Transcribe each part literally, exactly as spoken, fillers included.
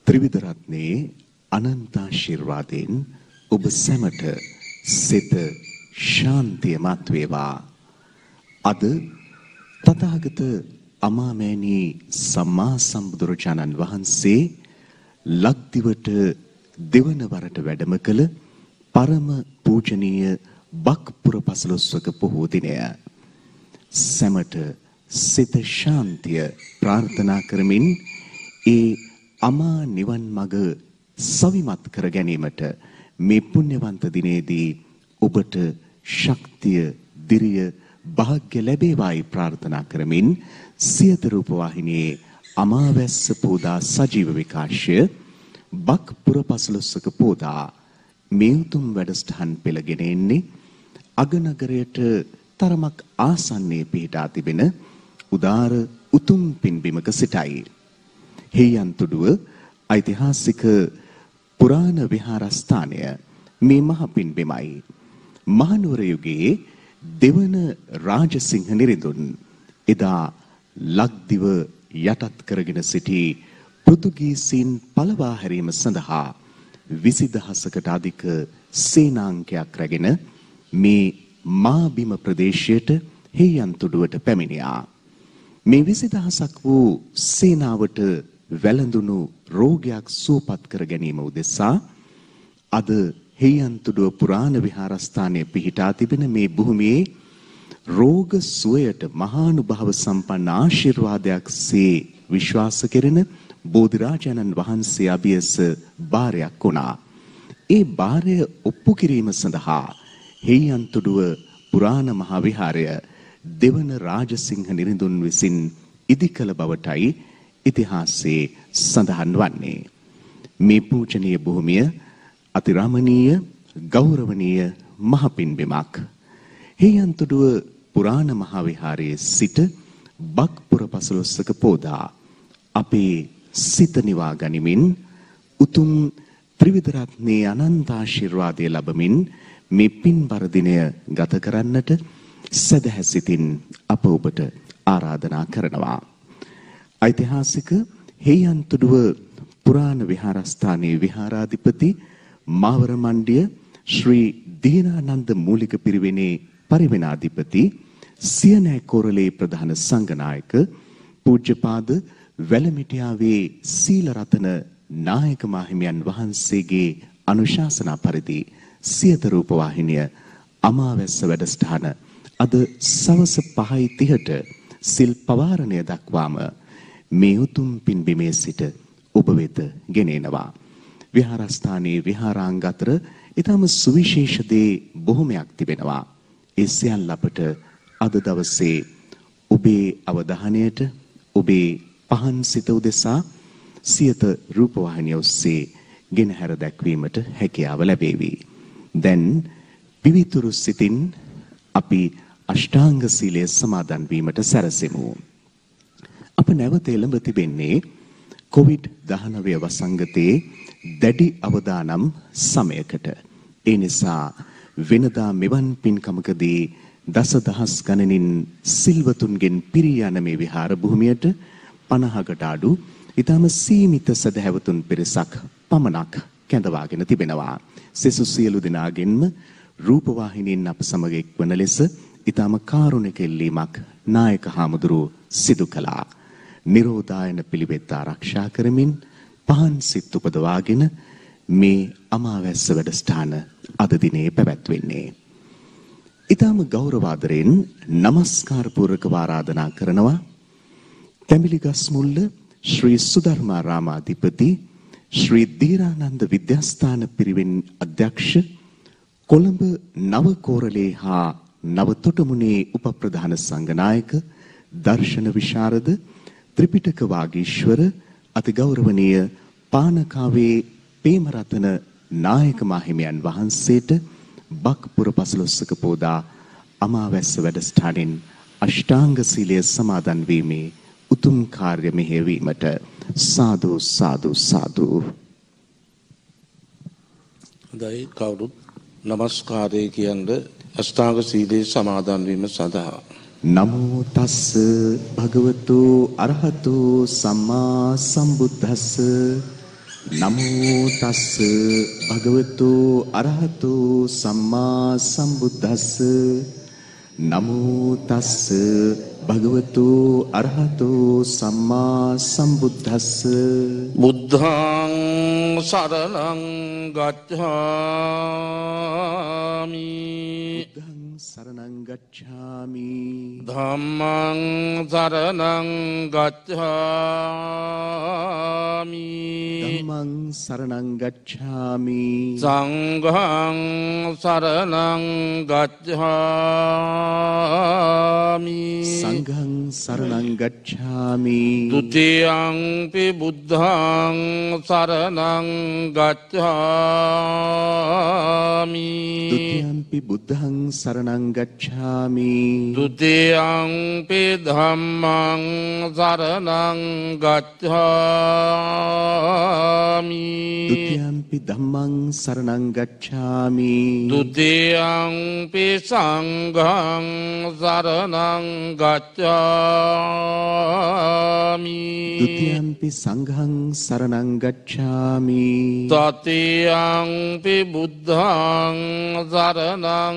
ත්‍රිවිධ රත්නයේ අනන්ත ආශිර්වාදයෙන් ඔබ සැමට සිත ශාන්තිය මත් වේවා. අද තථාගත අමාමෑණී සම්මා සම්බුදුරජාණන් වහන්සේ ලක්දිවට දෙවන වරට වැඩම කළ පරම පූජනීය බක්පුර පසළොස්වක පොහෝ දිනය. සැමට සිත ශාන්තිය ප්‍රාර්ථනා කරමින් ඒ අමා නිවන් මඟ සවිමත් කර ගැනීමට මේ පුණ්‍යවන්ත දිනේදී ඔබට ශක්තිය, දිරිය, භාග්‍ය ලැබේවායි ප්‍රාර්ථනා කරමින් සියත රූප වාහිනියේ අමාවැස්ස පෝදා සජීව විකාශය බක්පුර පසළොස්වක පෝදා මේ උතුම් වැඩසටහන් පෙළගෙන එන්නේ අගනගරයට තරමක් ආසන්නයේ පිහිටා තිබෙන උදාර උතුම් පින්බිමක සිටයි. හේයන්තුඩුව ඓතිහාසික පුරාණ විහාරස්ථානය මේ මහ පින්බිමයි. මහනුවර යුගයේ දෙවන රාජසිංහ නිරිඳුන් එදා ලක්දිව යටත් කරගෙන සිටි පෘතුගීසීන් පළවා හැරීම සඳහා විසි දහසකට අධික සේනාංකයක් රැගෙන මේ මාබිම ප්‍රදේශයට හේයන්තුඩුවට පැමිණියා. මේ විසි දහසක් වූ සේනාවට වැළඳුණු රෝගයක් සුවපත් කර ගැනීම උදෙසා අද හේයන්තුඩුව පුරාණ විහාරස්ථානයේ පිහිටා තිබෙන මේ භූමියේ රෝග සුවයට මහානුභාව සම්පන්න ආශිර්වාදයක් සේ විශ්වාස කෙරෙන බෝධිරාජාණන් වහන්සේ අභියස බාරයක් වුණා. ඒ බාරය ඔප්පු කිරීම සඳහා හේයන්තුඩුව පුරාණ මහා විහාරය දෙවන රාජසිංහ නිරිඳුන් විසින් ඉදිකළ බවටයි ඉතිහාසයේ සඳහන් වන්නේ. මේ පූජනීය භූමිය අතිරමණීය ගෞරවනීය මහ පින්බිමක්. හේයන්තුඩුව පුරාණ මහා විහාරයේ සිට බක්පුර පසළොස්වක පෝදා අපේ සිත නිවා ගනිමින් උතුම් ත්‍රිවිධ රත්නයේ අනන්ත ආශිර්වාදය ලැබමින් මේ පින්බර දිනය ගත කරන්නට සදහැසිතින් අප ඔබට ආරාධනා කරනවා. ඓතිහාසික හේයන්තුඩුව පුරාණ විහාරස්ථානයේ විහාරාධිපති මාවර මණ්ඩිය ශ්‍රී දීනානන්ද මූලික පිරිවෙනේ පරිවෙනාධිපති සියනෑ කොරළේ ප්‍රධාන සංඝනායක පූජ්‍යපාද වැලමිටියාවේ සීලරතන නායක මාහිමියන් වහන්සේගේ අනුශාසනා පරිදි සියත රූප වාහිනිය අමාවැස්ස වැඩසටහන අද සවස පහයි තිහට සිල් පවාරණය දක්වාම මේ උතුම් පින්බිමේ සිට ඔබ වෙත ගෙනෙනවා. විහාරස්ථානයේ විහාරාංග අතර ඊටම සුවිශේෂ දේ බොහොමයක් තිබෙනවා. ඒ සියල්ල අපට අද දවසේ ඔබේ අවධානයට ඔබේ පහන් සිත උදෙසා සියත රූපවාහිනිය ඔස්සේ ගෙනහැර දැක්වීමට හැකියාව ලැබේවි. දැන් පිවිතුරු සිතින් අපි අෂ්ටාංග සීලය සමාදන් වීමට සැරසෙමු. අප නැවත එළඹ තිබෙන්නේ කොවිඩ් දහනවය වසංගතයේ දැඩි අවදානම් සමයකට. ඒ නිසා වෙනදා මෙවන් පින්කමකදී දසදහස් ගණනින් සිල්වතුන්ගෙන් පිරී යන මේ විහාර භූමියට පනහකට අඩු ඊටම සීමිත සදහැවතුන් පිරිසක් පමණක් කැඳවාගෙන තිබෙනවා. සෙසු සියලු දෙනාගෙන්ම රූපවාහිනියෙන් අප සමග එක්වන ලෙස ඊටම කාරුණික ඉල්ලීමක් නායක හාමුදුරුවෝ සිදු කළා. නිරෝධායන පිළිවෙත් ආරක්ෂා කරමින් පහන් සිත් උපදවාගෙන මේ අමාවැස්ස වැඩසටහන අද දිනේ පැවැත්වෙන්නේ. ඊටම ගෞරවාදරෙන් নমස්කාර පූර්වකව ආරාධනා කරනවා තැඹිලිගස්මුල්ල ශ්‍රී සුධර්මාරාමාධිපති ශ්‍රී දීරානන්ද විද්‍යාස්ථාන පිරිවෙන් අධ්‍යක්ෂ කොළඹ නව කෝරළේ හා නව තොටමුණේ උපප්‍රධාන සංඝනායක දර්ශන විශාරද ත්‍රිපිටක වාගීශ්වර අතිගෞරවනීය පානකාවේ පේමරතන නායක මාහිමියන් වහන්සේට බක්පුර පසළොස්වක පෝදා අමාවැස්ස වැඩසටහනින් අෂ්ටාංග සීලය සමාදන් වීමේ උතුම් කාර්ය මෙහෙයවීමට සාදු සාදු සාදු. දෛ කවුරුත් নমස්කාරය කියන්නේ අෂ්ටාංග සීලය සමාදන් වීම සඳහා. නමෝ තස්ස භගවතු අරහතු සම්මා සම්බුද්දස්ස නමෝ තස්ස භගවතු අරහතු සම්මා සම්බුද්දස්ස නමෝ තස්ස භගවතු අරහතු සම්මා සම්බුද්දස්ස බුද්ධං සරණං ගච්ඡාමි බුද්ධං සරණං ගච්ඡාමි ධම්මං සරණං ගච්ඡාමි ධම්මං සරණං ගච්ඡාමි සංඝං සරණං ගච්ඡාමි සංඝං සරණං ගච්ඡාමි ဒုတိယံ පි බුද්ධං සරණං ගච්ඡාමි ဒုတိယံ පි බුද්ධං සරණං ගච්ඡාමි ဒုတိယံ පි ධම්මං සරණං ගච්ඡාමි ဒုတိယံ පි ධම්මං සරණං ගච්ඡාමි ဒုတိယံ පි සංඝං සරණං ගච්ඡාමි ဒုတိယံ පි සංඝං සරණං ගච්ඡාමි တတိယံ පි බුද්ධං සරණං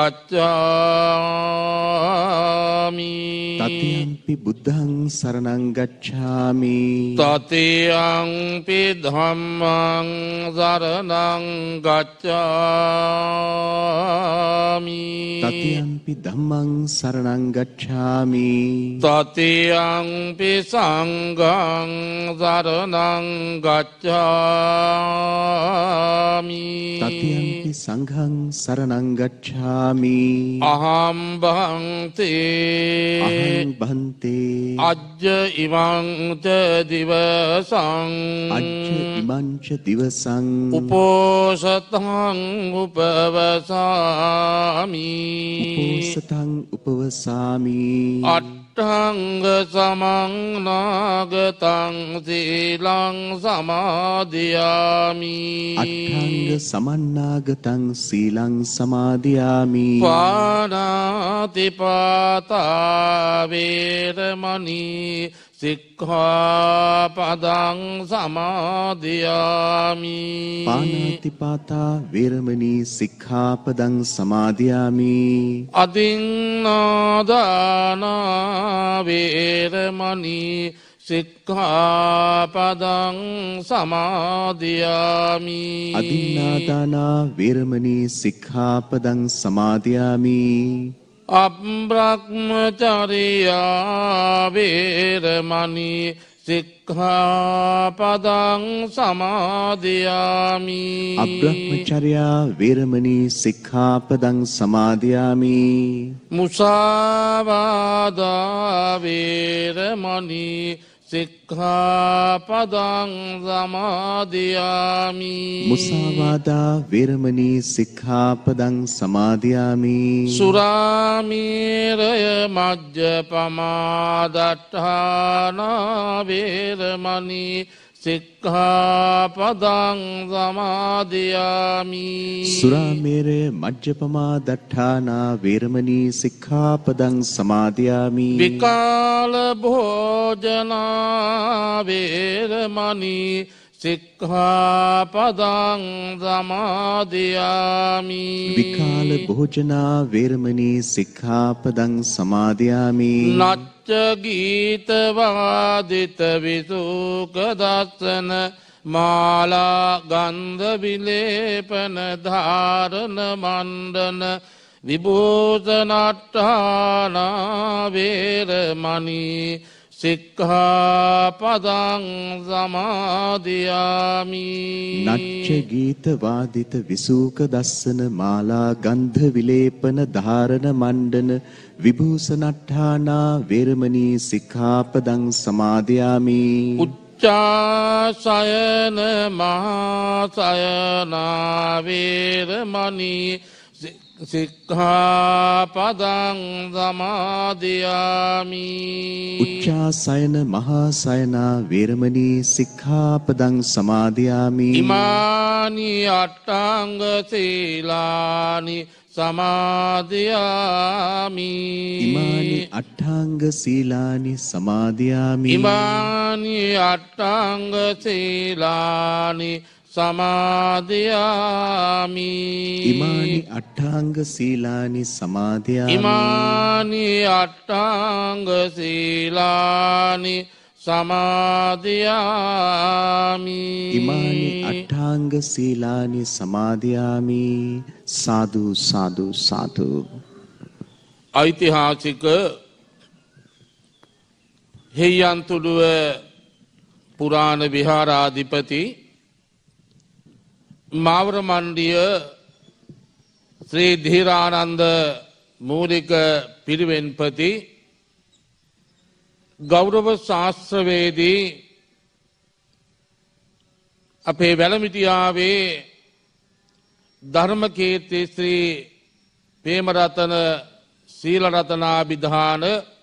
ගච්ඡාමි တတိယံ පි බුද්ධං සරණං ගච්ඡාමි တတိယံ පි ධම්මං සරණං ගච්ඡාමි တတိယံ පි ධම්මං සරණං ගච්ඡාමි တတိယံ පි සංඝං සරණං ගච්ඡාමි တတိယံ පි සංඝං සරණං ගච්ඡාමි අහං භන්තේ අහං බන්තේ අජ්ජ ඉමං ච දිවසං අජ්ජ ඉමං ච දිවසං උපෝසතං උපවසාමි උපෝසතං උපවසාමි අට්ඨංග සමං නාගතං සීලං සමාදියාමි අට්ඨංග සමන්නාගතං සීලං සමාදියාමි පාණාතිපාතා වේරමණී සික්ඛාපදං සමාදියාමි පාණාතිපාතා වේරමණී සික්ඛාපදං සමාදියාමි අදින්නාදාන වේරමණී සික්ඛාපදං සමාදියාමි අදින්නාදානා වේරමණී සික්ඛාපදං සමාදියාමි අබ්‍රහ්මචර්යා වේරමණී සික්ඛාපදං සමාදියාමි අබ්‍රහ්මචර්යා වේරමණී සික්ඛාපදං සමාදියාමි මුසාවාදා වේරමණී සික්ඛාපදං සමාදියාමි මුසාවාදා වේරමණී සික්ඛාපදං සමාදියාමි සුරාමේරය මජ්ජපමා දට්ඨානා වේරමණී සික්ඛාපදං සමාදියාමි සුරාමේරය මජ්ජපමා දට්ඨානා වේරමණී සික්ඛාපදං සමාදියාමි විකාල භෝජනා වේරමණී සික්ඛාපදං සමාදියාමි විකාල භෝජනා වේරමණී සික්ඛාපදං සමාදියාමි නච්ච ගීත වාදිත විසුක දස්සන මාලා ගන්ධ විලේපන ධාරණ මණ්ඩන විභූෂණට්ඨානා වේරමණී සික්ඛාපදං සමාදියාමි නච්ච ගීත වාදිත විසූක දස්සන මාලා ගන්ධ විලේපන ධාරණ මණ්ඩන විභූෂණට්ඨානා වේරමණී සික්ඛාපදං සමාදියාමි උච්චාසයන මහාසයනා වේරමණී සික්ඛාපදං සමාදියාමි. උච්චාසයන මහා සයනා වේරමණී සික්ඛාපදං සමාදියාමි. ඉමානි අට්ඨංග සීලානි සමාදියාමි. ඉමානි අට්ඨාංග සීලානි සමාදියාමි. ඉමානි අට්ඨංග සීලානි සමාදියාමි. ඉමානි අට්ඨාංග සීලානි සමාදියාමි. ඉමානි අට්ඨංග සීලානි සමාදියාමි. ඉමානි අට්ඨාංග සීලානි සමාදියාමි. සාදු සාදු සාදු. ඓතිහාසික හේයන්තුඩුව පුරාණ විහාරාධිපති මාවර මණ්ඩිය ශ්‍රී ධීරානන්ද මූලික පිරිවෙන්පති ගෞරව ශාස්ත්‍රවේදී අපේ වැලමිටියාවේ ධර්මකීර්ති ශ්‍රී ප්‍රේමරතන සීලරතනාභිධාන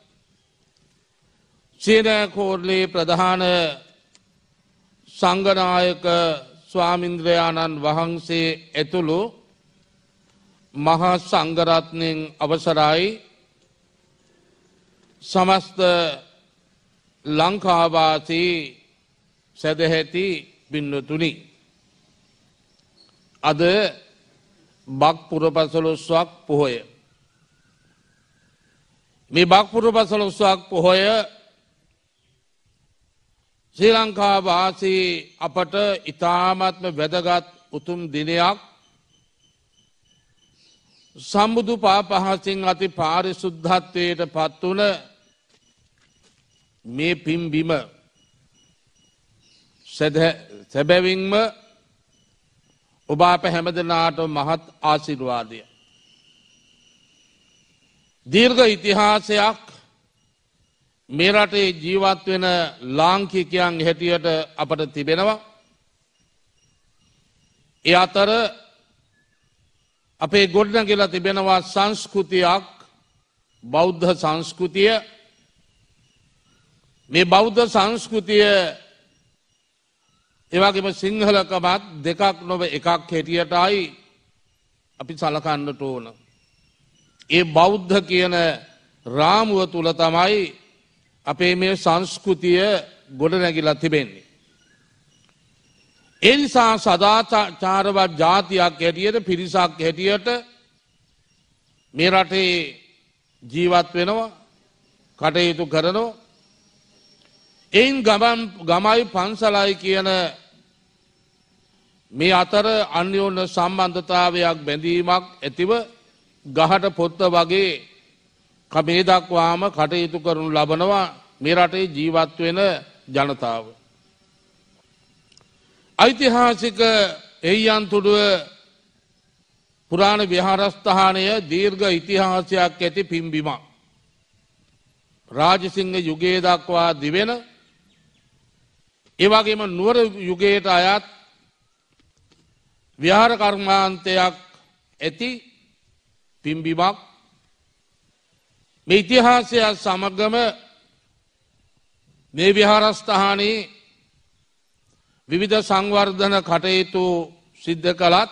සීනකෝර්ලේ ප්‍රධාන සංඝනායක ස්වාමින්ද්‍රයාණන් වහන්සේ ඇතුළු මහා සංඝරත්නයන් අවසරයි. සමස්ත ලංකාවාසී සදැහැති පින්වතුනි, අද බක් පුර පසළොස්වක් පොහොය. මේ බක් පුර පසළොස්වක් පොහොය ශ්‍රී ලංකාවාසී අපට ඉතාමත්ම වැදගත් උතුම් දිනයක්. සම්බුදු පාපහසින් අති පාරිශුද්ධත්වයට පත් වුණ මේ පින්බිම සැබැවින්ම ඔබ අප හැමදෙනාට මහත් ආශිර්වාදය. දීර්ඝ ඉතිහාසයක් මේ රටේ ජීවත් වෙන ලාංකිකයන් හැටියට අපට තිබෙනවා. ඒ අතර අපේ ගොඩනැගිලා තිබෙනවා සංස්කෘතියක්, බෞද්ධ සංස්කෘතිය. මේ බෞද්ධ සංස්කෘතිය එවැගේම සිංහලකමත් දෙකක් නොව එකක් හැටියටයි අපි සලකන්නට ඕන. ඒ බෞද්ධ කියන රාමුව තුල තමයි අපේ මේ සංස්කෘතිය ගොඩනැගිලා තිබෙන්නේ. ඒ නිසා සදාචාරවත් ජාතියක් හැටියට, පිරිසක් හැටියට මේ රටේ ජීවත් වෙනවා, කටයුතු කරනවා. එයින් ගමන් ගමයි පන්සලයි කියන මේ අතර අන්‍යෝන්‍ය සම්බන්ධතාවයක්, බැඳීමක් ඇතිව ගහට පොත්ත වගේ කමේ දක්වාම කටයුතු කරනු ලබනවා මේ රටේ ජීවත් වෙන ජනතාව. ඓතිහාසික එයන්තුඩුව පුරාණ විහාරස්ථානය දීර්ඝ ඉතිහාසයක් ඇති පින්බිමක්. රාජසිංහ යුගයේ දක්වා දිවෙන, ඒ වගේම නුවර යුගයට අයත් විහාර කර්මාන්තයක් ඇති පින්බිමක්. මේ ඉතිහාසය සමගම මේ විහාරස්ථානයේ විවිධ සංවර්ධන කටයුතු සිද්ධ කළත්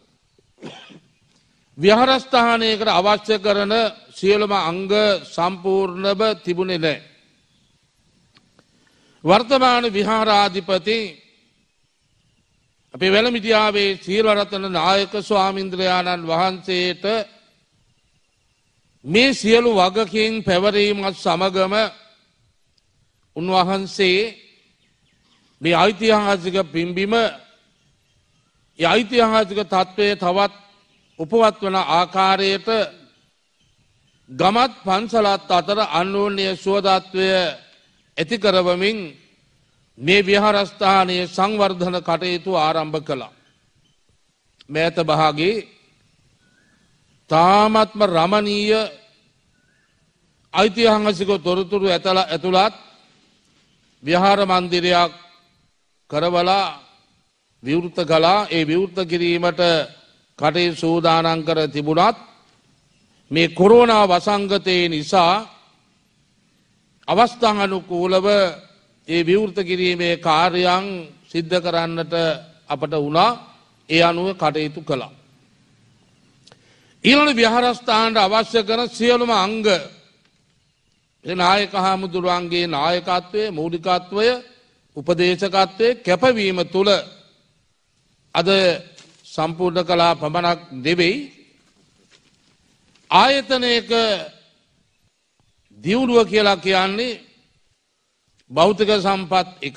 විහාරස්ථානයකට අවශ්‍ය කරන සියලුම අංග සම්පූර්ණව තිබුණේ නැහැ. වර්තමාන විහාරාධිපති අපේ වැලමිටියාවේ සීලරතන නායක ස්වාමින්ද්‍රයාණන් වහන්සේට මේ සියලු වගකීම් පැවරීමත් සමගම උන්වහන්සේ මේ ඓතිහාසික පින්බිම, ඒ ඓතිහාසික තත්ත්වය තවත් උපවත් වන ආකාරයට ගමත් පන්සලත් අතර අන්‍යෝන්‍ය සුවදත්වය ඇති කරවමින් මේ විහාරස්ථානයේ සංවර්ධන කටයුතු ආරම්භ කළා. මෑත භාගයේ තාමත්ම රමණීය ඓතිහාසික තොරතුරු ඇතුළත් විහාර මන්දිරයක් කරවලා විවෘත කළා. ඒ විවෘත කිරීමට කටයුතු සූදානම් කර තිබුණත් මේ කොරෝනා වසංගතයේ නිසා අවස්ථානුකූලව ඒ විවෘත කිරීමේ කාර්යයන් සිද්ධ කරන්නට අපට වුණා. ඒ අනුව කටයුතු කළා. ඊළඟ විහාරස්ථානට අවශ්‍ය කරන සියලුම අංග ඒ නායක හාමුදුරුවන්ගේ නායකත්වය, මූලිකත්වය, උපදේශකත්වය කැපවීම තුළ අද සම්පූර්ණ කළා පමණක් නෙවෙයි ආයතනයක දියුණුව කියලා කියන්නේ භෞතික සම්පත් එකක්.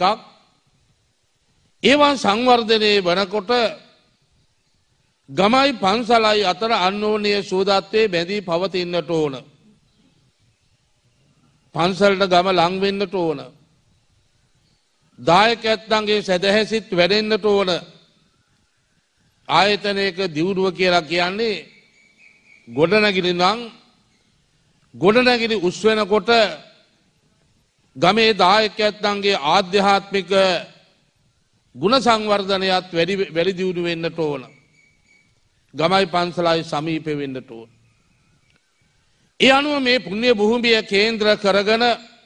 ඒවා සංවර්ධනය වනකොට ගමයි පන්සලයි අතර අන්‍යෝන්‍ය සුහදත්වයේ බැඳී පවතින්නට ඕන. පන්සලට ගම ලං වෙන්නට ඕන. දායකයන්ගේ සැදැහැසිත් වැඩෙන්නට ඕන. ආයතනයක දියුණුව කියලා කියන්නේ ගොඩනැගිලි නම් ගොඩනැගිලි උස් වෙනකොට ගමේ දායකයන්ගේ ආධ්‍යාත්මික ගුණ සංවර්ධනයත් වැඩි වැඩි දියුණු වෙන්නට ඕන. ගමයි පන්සලයි සමීප වෙන්නට ඕන. ඒ අනුව මේ පුණ්‍ය භූමිය කේන්ද්‍ර කරගෙන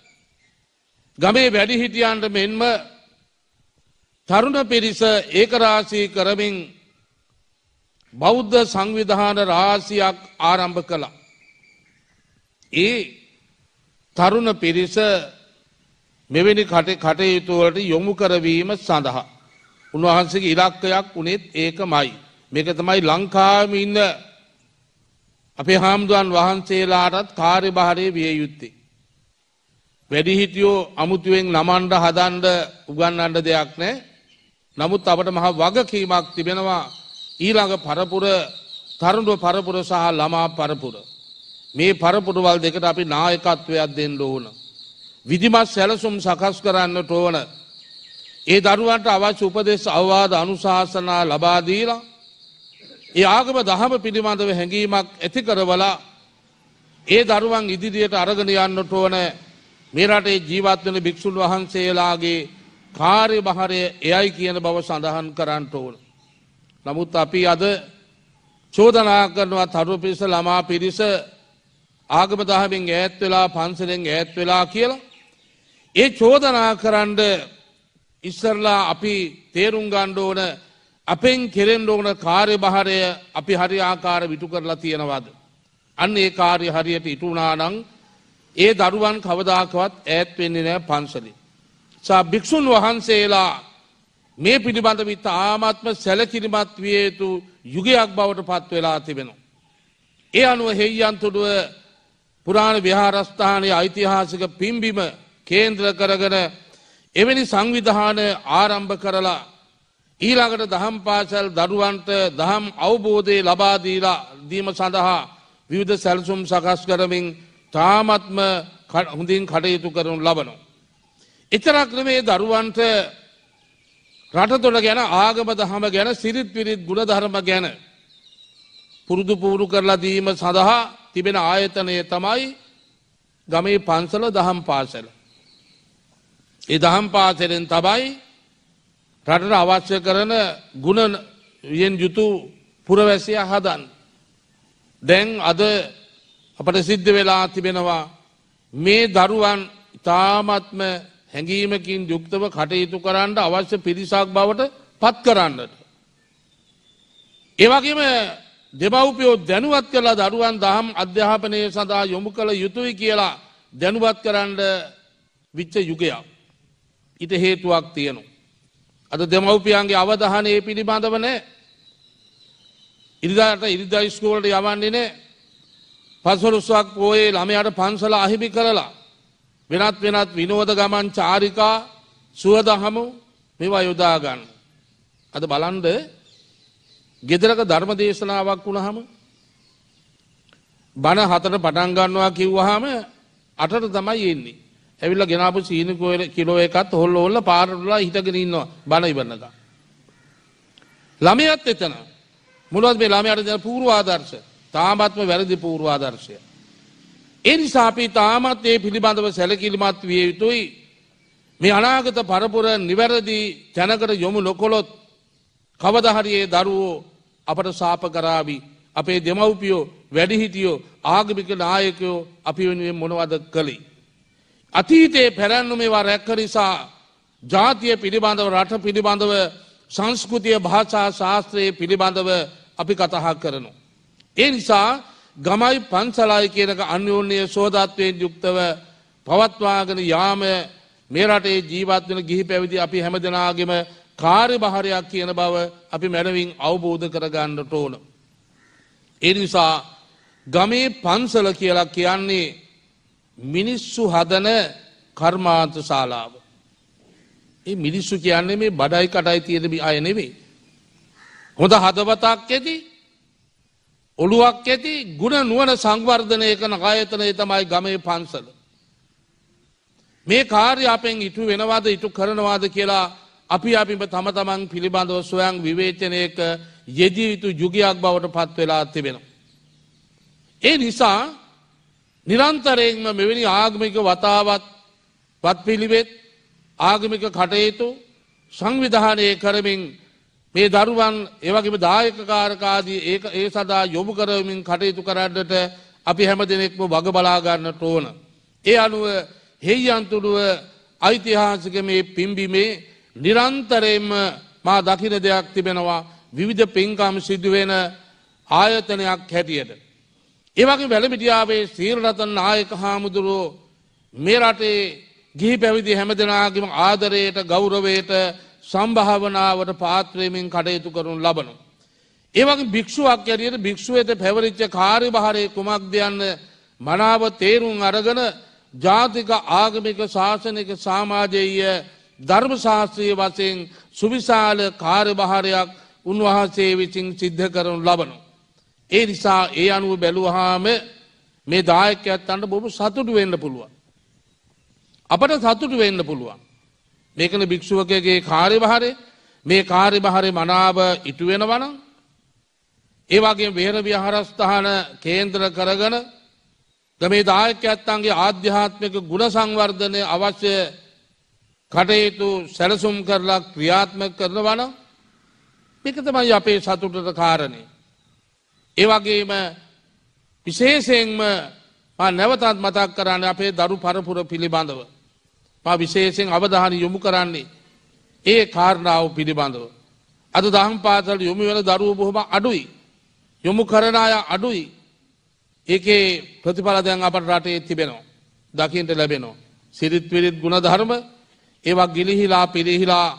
ගමේ වැඩිහිටියන්ට මෙන්ම තරුණ පිරිස ඒකරාශී කරමින් බෞද්ධ සංවිධාන රාශියක් ආරම්භ කළා. ඒ තරුණ පිරිස මෙවැනි කටයුතු වලට යොමු කරවීම සඳහා උන්වහන්සේගේ ඉලක්කයක් උනේත් ඒකමයි. මේක තමයි ලංකාවේ ඉන්න අපේ හාමුදුරන් වහන්සේලාටත් කාර්යභාරය විය යුත්තේ. වැඩිහිටියෝ අමුතුවෙන් නමන්න හදන්න උගන්වන්න දෙයක් නැහැ. නමුත් අපට මහා වගකීමක් තිබෙනවා ඊළඟ පරපුර තරුණ පරපුර සහ ළමා පරපුර මේ පරපුරවල් දෙකට අපි නායකත්වයක් දෙන්න ඕන. විධිමත් සැලසුම් සකස් කරන්නට ඕන. ඒ දරුවන්ට අවශ්‍ය උපදෙස් අවවාද අනුශාසනා ලබා දීලා ඒ ආගම දහම පිළිබඳව හැඟීමක් ඇති කරවලා ඒ දරුවන් ඉදිරියට අරගෙන යන්නට ඕන. මේ රටේ ජීවත් වෙන භික්ෂුන් වහන්සේලාගේ කාර්යභාරය එයයි කියන බව සඳහන් කරන්න ඕන. නමුත් අපි අද චෝදනා කරනවා තරුණ පිරිස ළමා පිරිස ආගම දහමින් ඈත් වෙලා පන්සලෙන් ඈත් වෙලා කියලා. ඒ චෝදනා කරන්න ඉස්සරලා අපි තේරුම් ගන්න ඕන අපෙන් කෙරෙන්න ඕන කාර්යභාරය අපි හරි ආකාර විතු කරලා තියෙනවද? අන්න ඒ කාර්ය හරියට ඉටු වුණා නම් ඒ දරුවන් කවදාකවත් ඈත් වෙන්නේ නැහැ පන්සලෙන්. සා භික්ෂුන් වහන්සේලා මේ පිළිබඳව තාමත්ම සැලකිලිමත් විය යුතු යුගයක් බවට පත් වෙලා තිබෙනවා. ඒ අනුව හෙය්‍යන්තුඩුව පුරාණ විහාරස්ථානයේ ඓතිහාසික පිම්බිම කේන්ද්‍ර කරගෙන එවැනි සංවිධාන ආරම්භ කරලා ඊළඟට දහම් පාසල් දරුවන්ට දහම් අවබෝධය ලබා දීලා දීම සඳහා විවිධ සැලසුම් සකස් කරමින් තාමත්ම හොඳින් කටයුතු කරනු ලබනවා. එතරක් නෙමේ දරුවන්ට රටතොල ගැන ආගම දහම ගැන සිරිත් විරිත් ගුණධර්ම ගැන පුරුදු පුහුණු කරලා දීම සඳහා තිබෙන ආයතනය තමයි ගමේ පන්සල දහම් පාසල. ඒ දහම් පාසලෙන් තමයි රටට අවශ්‍ය කරන ගුණයෙන් යුතු පුරවැසියා හදන්න. දැන් අද අපට සිද්ධ වෙලා තිබෙනවා මේ දරුවන් තාමත්ම හැඟීමකින් යුක්තව කටයුතු කරන්න අවශ්‍ය පිරිසක් බවට පත් කරන්නට. ඒ වගේම දෙමව්පියෝ දැනුවත් කළ දරුවන් දහම් අධ්‍යාපනය සඳහා යොමු කළ යුතුයි කියලා දැනුවත් කරන්න විච්ච යුගයක්. ඊට හේතුවක් තියෙනවා. අද දෙමව්පියන්ගේ අවධානය ඒ පිළිබඳව නැහැ. ඉරිදාට ඉරිදා ඉස්කෝලේට යවන්නේ නැහැ. පසළොස්වක් පොයේ ළමයාට පන්සල අහිමි කරලා වෙනත් වෙනත් විනෝද ගමන් චාරිකා සුවදහමු මේවා යොදා ගන්න. අද බලන්න ගෙදරක ධර්ම දේශනාවක් වුණාම බණ හතට පටන් ගන්නවා කිව්වහම අටට තමයි එන්නේ. ඇවිල්ලා ගෙනාපු සීනි කිලෝ එකත් හොල්ල හොල්ල පාරටලා හිටගෙන ඉන්නවා බණ ඉවරනකම්. ළමයාත් එතන මොනවද මේ ළමයාට දෙන පූර්ව ආදර්ශ? තාමත්ම වැරදි පූර්ව ආදර්ශය. ඒ නිසා අපි තාමත් මේ පිළිබඳව සැලකිලිමත් විය යුතුයි. මේ අනාගත පරපුර නිවැරදි තැනකට යොමු නොකළොත් කවදා හරි ඒ දරුවෝ අපට ශාප කරાવી. අපේ දෙමව්පියෝ වැඩිහිටියෝ ආගමික නායකයෝ අපි වෙනුවෙන් මොනවද කළේ? අතීතයේ පැරැන්නු මේවා රැක්ක නිසා ජාතිය පිළිබඳව රට පිළිබඳව සංස්කෘතිය භාෂා ශාස්ත්‍රයේ පිළිබඳව අපි කතා කරනවා. ඒ නිසා ගමයි පන්සලයි කියනක අන්‍යෝන්‍ය සෝදාත්වයෙන් යුක්තව පවත්වාගෙන යාම මේ රටේ ජීවත් වෙන ගිහි පැවිදි අපි හැමදෙනාගේම කාර්යභාරයක් කියන බව අපි මනවින් අවබෝධ කරගන්නට ඕන. ඒ නිසා ගමේ පන්සල කියලා කියන්නේ මිනිස්සු හදන කර්මාන්ත ශාලාව. ඒ මිනිස්සු කියන්නේ මේ බඩයි කටයි තියෙන අය නෙවෙයි. හොඳ හදවතක් ඇති, ඔළුවක් ඇති, ගුණ නුවණ සංවර්ධනය කරන ආයතනය තමයි ගමේ පන්සල. මේ කාර්ය අපෙන් ඉටු වෙනවද ඉටු කරනවාද කියලා අපි අපිම තම තමන් පිළිබඳව සොයන් විවේචනයක යෙදිය යුතු යුගයක් බවට පත් වෙලා තිබෙනවා. ඒ නිසා නිරන්තරයෙන්ම මෙවැනි ආගමික වතාවත් වත්පිළිවෙත් ආගමික කටයුතු සංවිධානය කරමින් මේ දරුවන් එවැගේම දායකකාරක ආදී ඒක ඒ සඳහා යොමු කරමින් කටයුතු කරන්නට අපි හැම දිනෙකම වග බලා ගන්නට ඕන. ඒ අනුව හේයන්තුරුව ඓතිහාසික මේ පිම්බීමේ නිරන්තරයෙන්ම මා දකින දෙයක් තිබෙනවා විවිධ පින්කම් සිදු වෙන ආයතනයක් හැටියට. ඒ වගේම වැලමිටියාවේ සීලරතන නායක හාමුදුරුවෝ මේ රටේ ගිහි පැවිදි හැමදෙනාගේම ආදරයට ගෞරවයට සම්භාවනාවට පාත්‍ර වෙමින් කටයුතු කරනු ලබනවා. ඒ වගේ භික්ෂුවක් ඇරියට භික්ෂුවේත පැවරිච්ච කාර්යභාරයේ කුමක්ද යන්න මනාව තේරුම් අරගෙන ජාතික ආගමික ශාසනික සමාජීය ධර්ම ශාස්ත්‍රීය වශයෙන් සුවිශාල කාර්යභාරයක් උන්වහන්සේ විසින් සිද්ධ කරනු ලබනවා. ඒ නිසා ඒ අනුව බැලුවාම මේ දායකයන්ට බොහොම සතුටු වෙන්න පුළුවන්. අපට සතුටු වෙන්න පුළුවන්. මේකන භික්ෂුවකගේ කාර්යභාරය මේ කාර්යභාරය මනාව ඉටු වෙනවා නම් ඒ වගේම විහෙර විහාරස්ථාන කේන්ද්‍ර කරගෙන ගමේ දායකයන්ගේ ආධ්‍යාත්මික ගුණ සංවර්ධනය අවශ්‍ය කටයුතු සැලසුම් කරලා ක්‍රියාත්මක කරනවා නම් මේක තමයි අපේ සතුටට කාරණේ. ඒ වගේම විශේෂයෙන්ම මා නැවතත් මතක් කරන්නේ අපේ දරු පරපුර පිළිබඳව. මා විශේෂයෙන් අවධානය යොමු කරන්නේ ඒ කාරණාව පිළිබඳව. අද දහම් පාසල් යොමු වෙන දරුවෝ බොහොම අඩුයි. යොමු කරන අය අඩුයි. ඒකේ ප්‍රතිඵල දැන් අපේ රටේ තිබෙනවා. දකින්න ලැබෙනවා. සිරිත් විරිත් ගුණ ධර්ම ඒවා ගිලිහිලා පිරිහිලා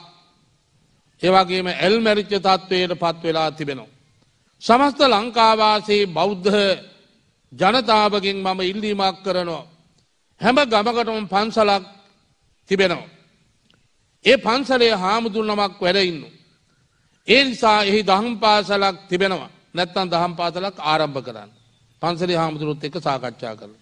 ඒ වගේම එල්මැරිච්ච තත්වයට පත් වෙලා තිබෙනවා. සමස්ත ලංකාවාසී බෞද්ධ ජනතාවගෙන් මම ඉල්ලීමක් කරනවා. හැම ගමකටම පන්සලක් තිබෙනවා. ඒ පන්සලේ හාමුදුරු නමක් වැඩ ඉන්නවා. ඒ නිසා එහි දහම් පාසලක් තිබෙනවා. නැත්නම් දහම් පාසලක් ආරම්භ කරන්න. පන්සලේ හාමුදුරුවොත් එක්ක සාකච්ඡා කරලා.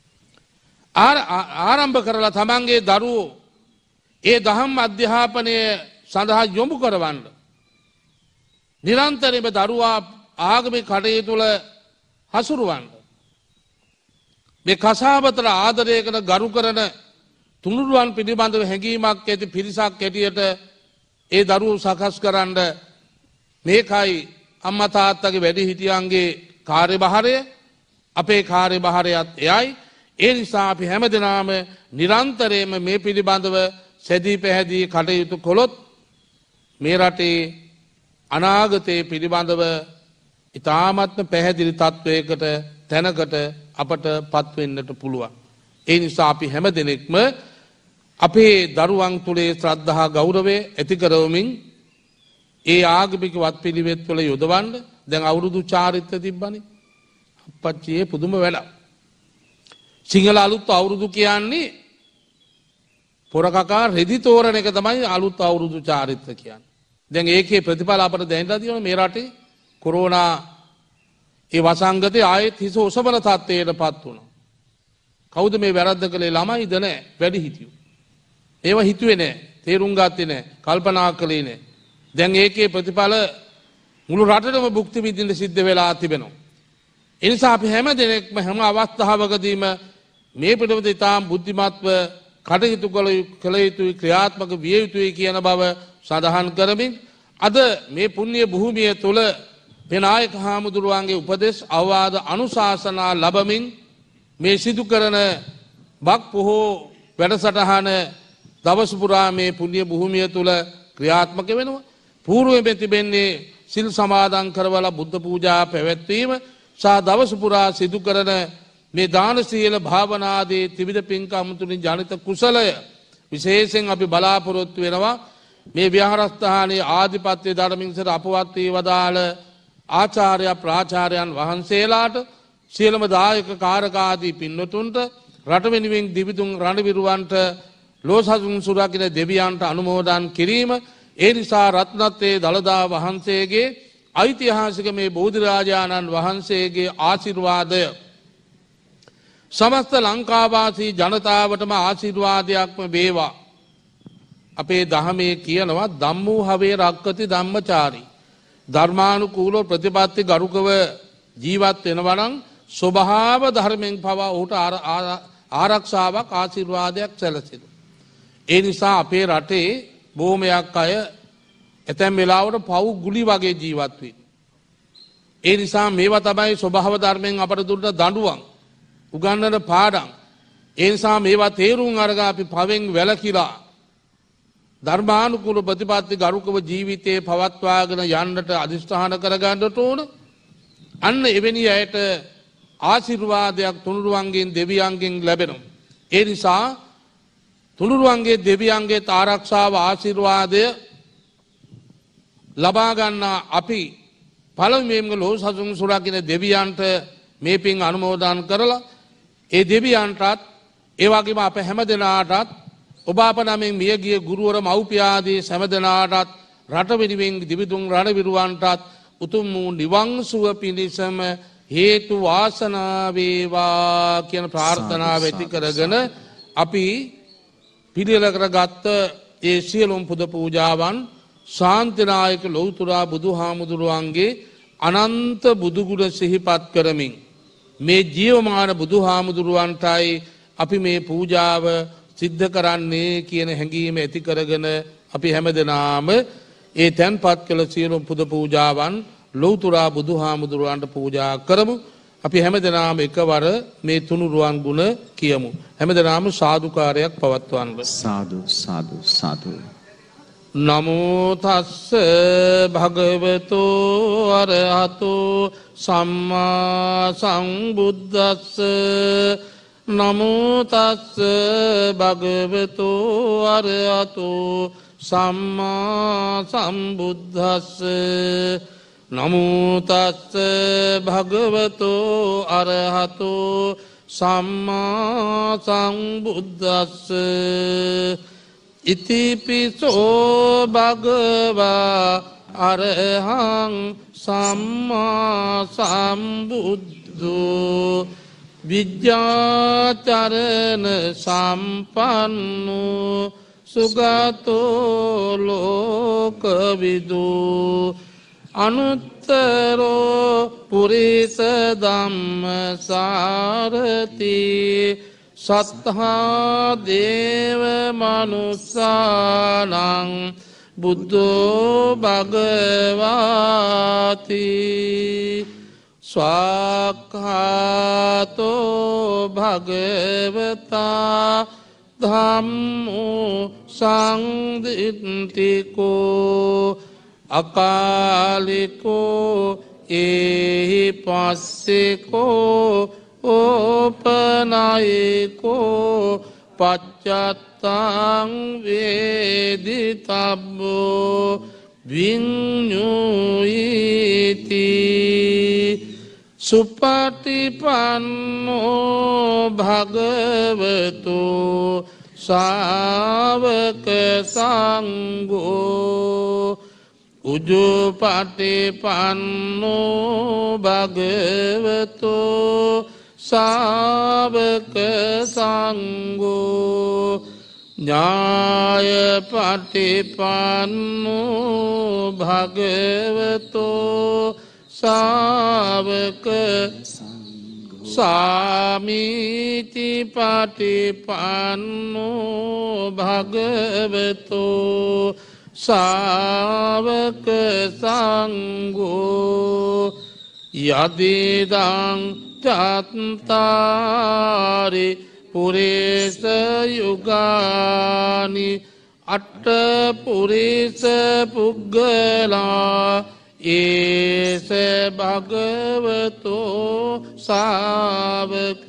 ආරම්භ කරලා තමන්ගේ දරුවෝ ඒ දහම් අධ්‍යාපනය සඳහා යොමු කරවන්න. නිරන්තරයෙන්ම දරුවා ආගමික කටයුතු වල හසුරුවන්න. මේ කසාවතර ආදරය කරන ගරු කරන තුනුරුවන් පිළිබඳව හැඟීමක් ඇති පිරිසක් ඇටියට ඒ දරුවෝ සකස් කරන්න මේකයි අම්මා තාත්තගේ වැඩිහිටියන්ගේ කාර්යභාරය අපේ කාර්යභාරයත් එයයි. ඒ නිසා අපි හැමදෙනාම නිරන්තරයෙන්ම මේ පිළිබඳව සැදී පැහැදී කටයුතු කළොත් මේ රටේ අනාගතයේ පිළිබඳව ඉතාමත්ම පැහැදිලි තත්වයකට තැනකට අපට පත්වෙන්නට පුළුවන්. ඒ නිසා අපි හැම දෙනෙක්ම අපේ දරුවන් තුළේ ශ්‍රද්ධහා ගෞරවය ඇති කරවමින් ඒ ආගමික වත්පිළිවෙත් වල යොදවන්න. දැන් අවුරුදු චාරිත්‍ර තිබ්බනේ. අපච්චියේ පුදුම වැඩක්. සිංහල අලුත් අවුරුදු කියන්නේ පොරකකා රෙදි තෝරන එක තමයි අලුත් අවුරුදු චාරිත්‍ර කියන්නේ. දැන් ඒකේ ප්‍රතිඵල අපට දැනෙලා තියෙනවා මේ රටේ කොරෝනා ඒ වසංගතේ ආයෙත් හිස ඔසවන තත්ත්වයටපත් වුණා. කවුද මේ වැරද්ද කළේ? ළමයිද නැහැ, වැඩිහිටියෝ. ඒව හිතුවේ නැහැ, තේරුම් ගත්තේ නැහැ, කල්පනා කළේ නැහැ. දැන් ඒකේ ප්‍රතිඵල මුළු රටටම භුක්ති විඳින්න සිද්ධ වෙලා තිබෙනවා. ඒ නිසා අපි හැම දිනෙකම හැම අවස්ථාවකදීම මේ පිටවෙත ඉතාම බුද්ධිමත්ව කටයුතු කළ යුතුයි, ක්‍රියාත්මක විය යුතුයි කියන බව සඳහන් කරමින් අද මේ පුණ්‍ය භූමිය තුල පෙනායක හාමුදුරුවන්ගේ උපදෙස් අවවාද අනුශාසනා ලබමින් මේ සිදු කරන බක් පොහෝ වැඩසටහන දවස පුරා මේ පුණ්‍ය භූමිය තුල ක්‍රියාත්මක වෙනවා. పూర్වයෙන් තිබෙන්නේ සිල් සමාදන් කරවලා බුද්ධ පූජා පැවැත්වීම සහ දවස පුරා සිදු කරන මේ දාන සීල භාවනා ආදී ත්‍රිවිධ පින්කම් තුලින් ජනිත කුසලය විශේෂයෙන් අපි බලාපොරොත්තු වෙනවා මේ විහාරස්ථානයේ ආධිපත්‍ය ධර්මින්සර අපවත් වී වදාළ ආචාර්ය ප්‍රාචාර්යයන් වහන්සේලාට සියලුම දායක කාරක ආදී පින්වතුන්ට රට වෙනුවෙන් දිවිතුන් රණවිරුවන්ට ලෝසසුන් සුරකින්න දෙවියන්ට අනුමෝදන් කිරීම ඒ නිසා රත්නත්‍රේ දළදා වහන්සේගේ ඓතිහාසික මේ බෝධිරාජානන් වහන්සේගේ ආශිර්වාදය සමස්ත ලංකාවාසී ජනතාවටම ආශිර්වාදයක්ම වේවා. අපේ දහමේ කියනවා ධම්මෝ හවේ රක්කති ධම්මචාරී. ධර්මානුකූලව ප්‍රතිපත්ති ගරුකව ජීවත් වෙනවා නම් ස්වභාව ධර්මයෙන් පවා ඔහුට ආරක්ෂාවක් ආශිර්වාදයක් සැලසෙනවා. ඒ නිසා අපේ රටේ බොහොමයක් අය ඇතැම් වෙලාවට පව් ගුලි වගේ ජීවත් වෙනවා. ඒ නිසා මේවා තමයි ස්වභාව ධර්මයෙන් අපට දුන්න දඬුවම් උගන්වන පාඩම්. ඒ නිසා මේවා තේරුම් අරගෙන අපි පවෙන් වැළකීලා ධර්මානුකූල ප්‍රතිපත්ති ගරුකව ජීවිතේ පවත්වාගෙන යන්නට අදිෂ්ඨාන කරගන්නට ඕන. අන්න එවැනි අයට ආශිර්වාදයක් තුනුරුවන්ගෙන් දෙවියන්ගෙන් ලැබෙනවා. ඒ නිසා තුනුරුවන්ගේ දෙවියන්ගේ ආරක්ෂාව ආශිර්වාදය ලබා ගන්න අපි පළමුවෙන්ම ලෝසසුන් සුරකින්න දෙවියන්ට මේ පින් අනුමෝදන් කරලා ඒ දෙවියන්ටත් ඒ වගේම අප හැම දෙනාටත් ඔබ අප නමින් මියගිය ගුරුවර මව්පිය ආදී හැම දෙනාටත් රට වෙනුවෙන් දිවිතුන් රණවිරුවන්ටත් උතුම් වූ නිවන් සුව පිණිසම හේතු වාසනා වේවා කියන ප්‍රාර්ථනාව ඇති කරගෙන අපි පිළිල කරගත්ත ඒ සියලුම පුද පූජාවන් ශාන්තිනායක ලෞතුරා බුදුහාමුදුරුවන්ගේ අනන්ත බුදුගුණ සිහිපත් කරමින් මේ ජීවමාන බුදුහාමුදුරුවන්ටයි අපි මේ පූජාව සිද්ධ කරන්නේ කියන හැඟීම ඇති කරගෙන අපි හැමදෙනාම ඒ තැන්පත් කළ සියලුම පුද පූජාවන් ලෞතුරා බුදුහාමුදුරුවන්ට පූජා කරමු. අපි හැමදෙනාම එකවර මේ තුනුරුවන් ගුණ කියමු. හැමදෙනාම සාදුකාරයක් පවත්වන්න. සාදු සාදු සාදු. නමෝ තස්ස භගවතු අරහතෝ සම්මා සම්බුද්දස්ස නමෝ තස්ස භගවතු අරහතෝ සම්මා සම්බුද්දස්ස නමෝ තස්ස භගවතු අරහතෝ සම්මා සම්බුද්දස්ස ඉතිපිසෝ භගවා අරහං සම්මා සම්බුද්ධෝ විද්‍යාචරණ සම්පන්නෝ සුගතෝ ලෝකවිදු අනුත්තරෝ පුරිස ධම්මසාරති සත්හා දේව මනුස්සානං බුද්ධෝ භගවාති ස්වාක්ඛාතෝ භගවතා ධම්මෝ සංදිත්තිකෝ අකාලිකෝ ඒහි පස්සෙකෝ ඕපනයිකෝ පච්චත්තං වේදිතබ්බෝ විඤ්ඤුයිති සුපටිපන්නෝ භගවතු ශාවක සංඝෝ උජුපටිපන්නෝ භගවතු ශාවක සංඝෝ ඥායපටිපන්නෝ භගවතු ශාවක සාමීති පටිපන්නෝ භගවතු සාවක සංඝෝ යදිදං චත්තාරි පුරිස යුගානි අට්ඨ පුරිස පුග්ගලා ඒස භගවතෝ සාවක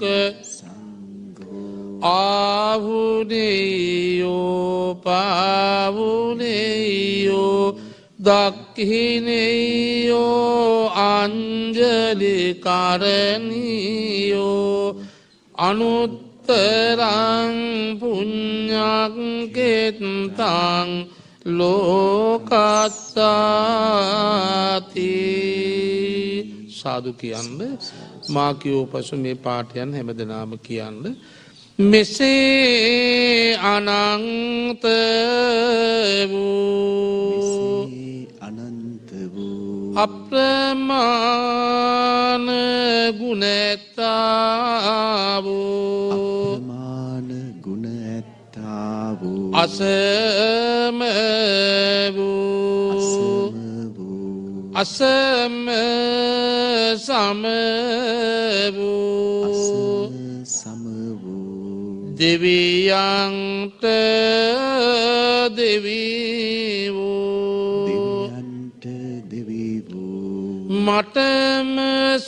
ආහුනේයෝ පාවුනේයෝ දක්ඛිනේයෝ අංජලි කරණීයෝ අනුත්තරං පුඤ්ඤං ලෝකස්සාති සාදු කියන්න මා කියෝ පසු මේ පාඨයන් හැමදෙනාම කියන්න මෙසේ අනන්ත වූ අනන්ත වූ අප්‍රමාණ ගුණතා වූ අප්‍රමාණ ගුණ ඇත්තා වූ අසම වූ අසම වූ අසම සම වූ සම වූ දෙවියන්ට දෙවී වූ දෙවියන්ට දෙවී වූ මටම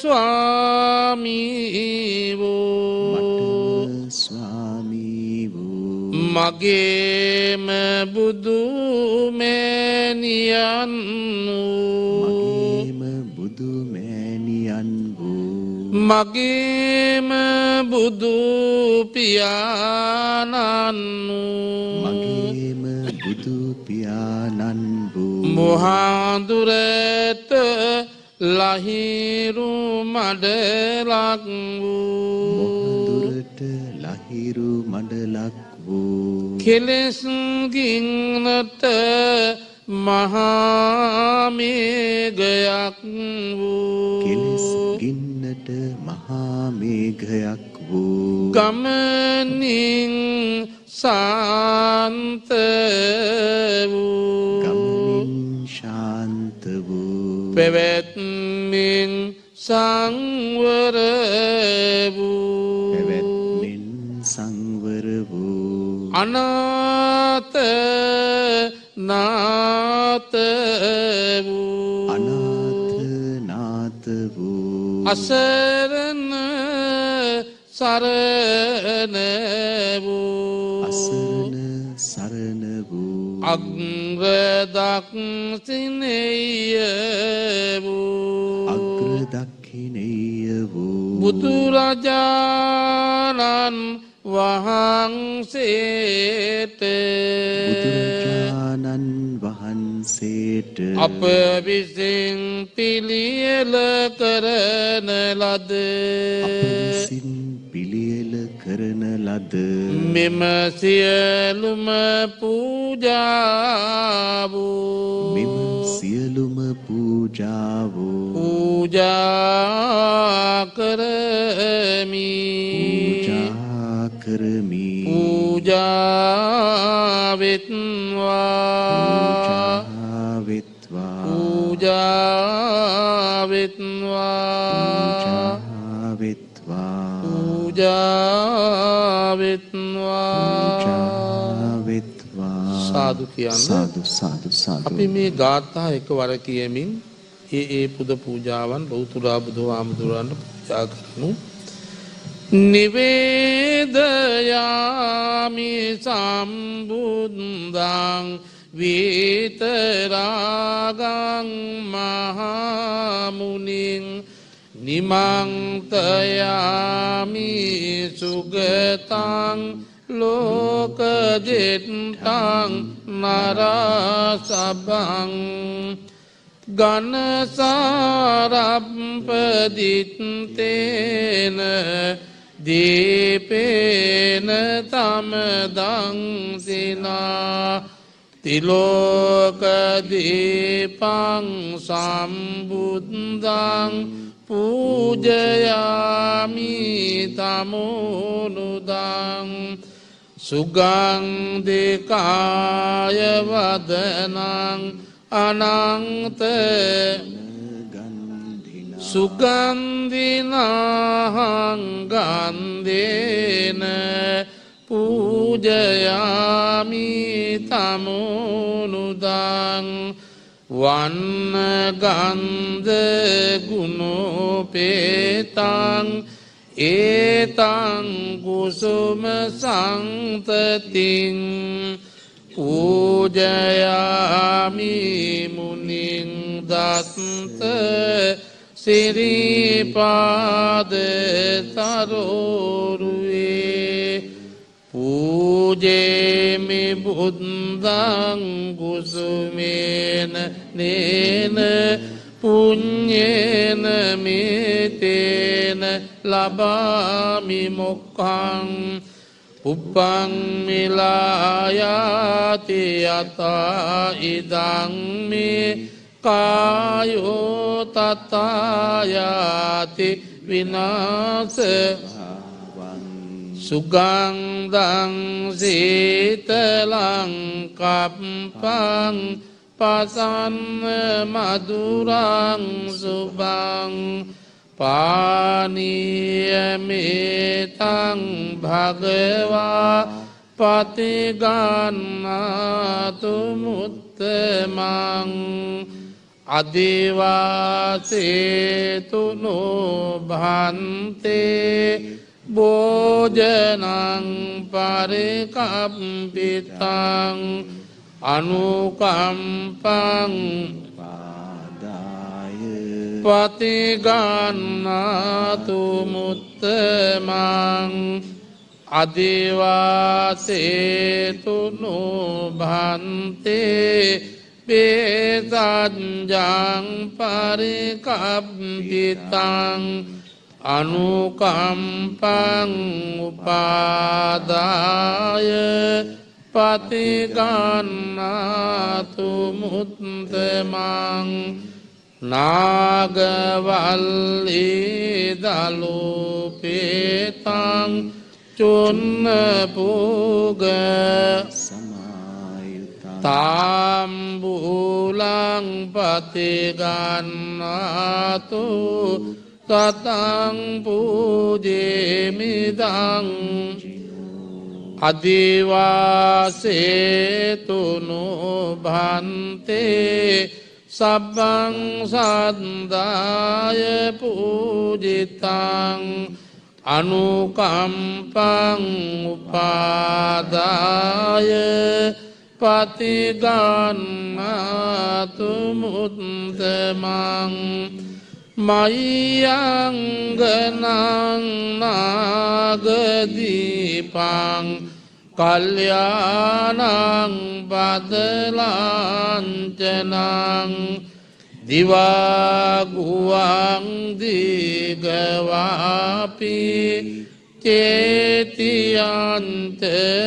ස්වාමී වූ මටම ස්වාමී වූ මගේම බුදු මෑණියන් වූ මගේම බුදු මෑණියන් වූ මගේම බුදු පියාණන් වූ මගේම බුදු පියාණන් වූ මොහාඳුරට ලහිරු මඩලක් වූ මොහඳුරට ලහිරු මඩලක් වූ කෙලෙස් ගින්නට මහා මේඝයක් වූ කෙලෙස් ගින්නට මහා මේඝයක් වූ ගමනින් සාන්ත වූ ගමනින් ශාන්ත වූ පැවැත්මෙන් සංවර වූ පැවැත්මෙන් සංවර වූ අනාත නාත වූ අනාථ නාත වූ අසරණ සරණ වූ අසරණ සරණ වූ අග්‍රදක්ෂිනේය වූ අග්‍ර දක්ඛිනේය වූ බුදුරජාණන් වහන්සේට බුදුරජාණන් වහන්සේට අප විසින් පිළියෙල කරන ලද අප විසින් පිළියෙල කරන ලද මෙම සියලුම පූජා වූ මෙම සියලුම පූජා වූ පූජා කරමි පූජා කරමි පූජා වෙත්වා පූජා වෙත්වා පූජා වෙත්වා පූජා වෙත්වා පූජා වෙත්වා පූජා වෙත්වා සාදු කියන්න සාදු සාදු සාදු අපි මේ ගාථා එකවර කියමින් ඒ ඒ පුද පූජාවන් ලෞතුරා බුදුහාමුදුරන්ට පූජා කරනු නිවේදයාමි සම්බුද්ධං විතරාගං මහමුනින් නිමන්තයාමි සුගතං ලෝකජෙත්තං නරසබං ගනසාරප්පදිත්තේන දීපේන තමදං සිනා තිලෝකදීපං සම්බුද්ධං පූජයාමි තමෝනුදං සුගන්ධිකාය වදනං අනන්ත සුගන්ධිනාහං ගන්ධේන පූජයාමි තමුනුදං වන්න ගන්ධ ගුණෝපේතං ඒතං කුසුම සංතතින් පූජයාමි මුනිං දත්ත සිරිපාද තරෝරුවේ පූජේමි බුද්ධං කුසුමේන නේන පුඤ්ඤේන මේතේන ලබාමි මොක්ඛං උප්පං මිලායාති යතා ඉදං මේ කායෝ තතායාති විනාශ සුගන්ධං සීතලං කප්පං පසන්න මధుරං සුභං පානීයමේතං භගවා පතිගන්නාතු මුත්තමං අදිවාසේතු නොභන්තේ භෝජනං පරිකම්පිතං අනුකම්පං පාදාය පතිගන්නාතු මුත්තමං අදිවාසේතු නොභන්තේ බේසංජං පරිකම්පිතං අනුකම්පං උපාදාය පතිගන්නාතු මුත්තමං නාගවල්ලී දලුපේතං චුන්න පුග තාම්බූලං පතිගන්නාතු තතං පූජේමිදං අදිවාසේතු නොභන්තේ සබ්බං සද්දාය පූජිතං අනුකම්පං උපාදාය පතිගන්නාතු මුත්තමං මයංගනං නාගදීපං කල්යාණං බදලාංචනං දිවාගුවං දිගවාපි චේතියන්ත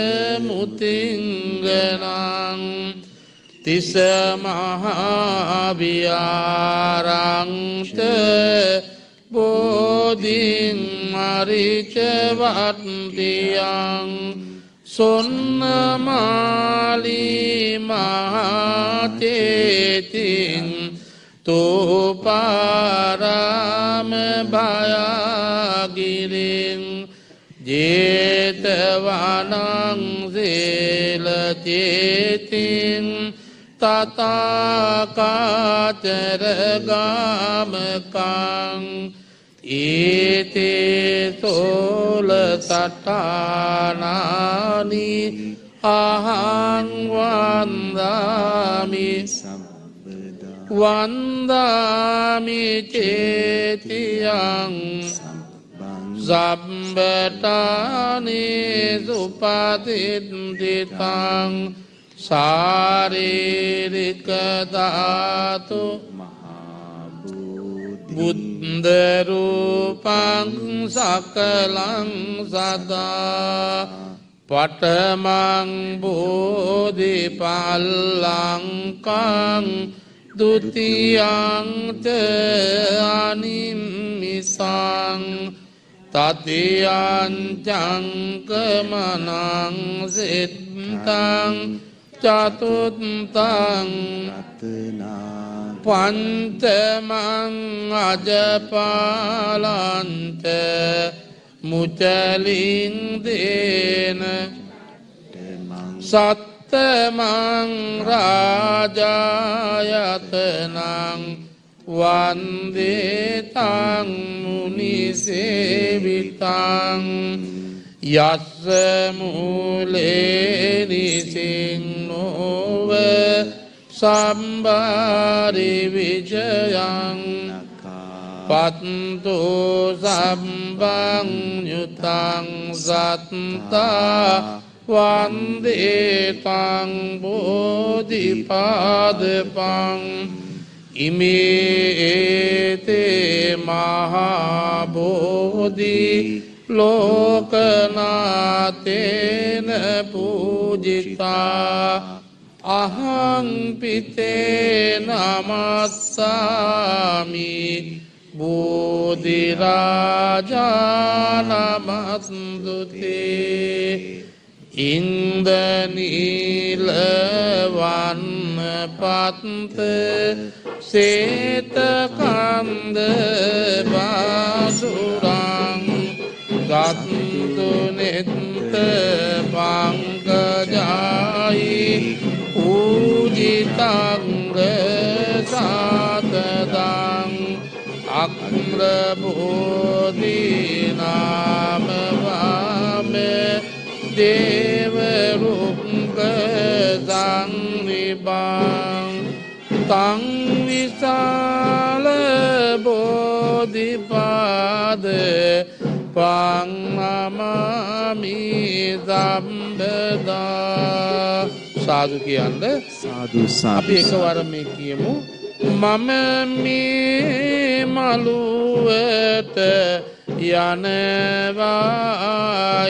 මුතිංගනං තිස මහාවිහාරං බෝධින් මරිච වට්ටියං සොන්නමාලී මහාචේතින් තෝපාරාම භයාගිරින් ජේතවනං සීලචේතින් තථාකාචරගාමකං ඊතේ සෝල සට්ඨානානි අහං වන්දාමි වන්දාමි චේතියං සම්බටානි සුපතිත්තිතං ශාරීරික ධාතු බුද්ධ රූපං සකලං සදා පඨමං බෝධිපල්ලංකං ဒုတိယံ ත අනිම්මිසං තතියංචංකමනං සිත්තං චතුත්තං පංචමං අජපාලන්ත මුචලින් දේන සත්තමං රාජායතනං වන්දේතං මුනිසේවිතං යස්ස මූලේ නිසින්නෝව සම්බාරි විජයං පත්තු සම්බං යුතං සත්තා වන්දේතං බෝධිපාදපං ඉමේතේ මහා බෝධි ලෝකනාතේන පූජිතා අහං පිතේ නමස්සාමි බෝධි රාජානමස්තුතේ ඉන්දනීල වන්න පත්ත සේතකන්ද බාසුරං ගත්තු නෙත්ත පංකජායි පූජිතංග සාතදං අක්‍රබෝධීනාම වාමේ දේවරුක්ක සංනිබං තං විශාල බෝධිපාද පංනමාමි සම්බදා සාදු කියන්න සාදු අපි එකවර මේ කියමු මම මේ මළුවට යනවා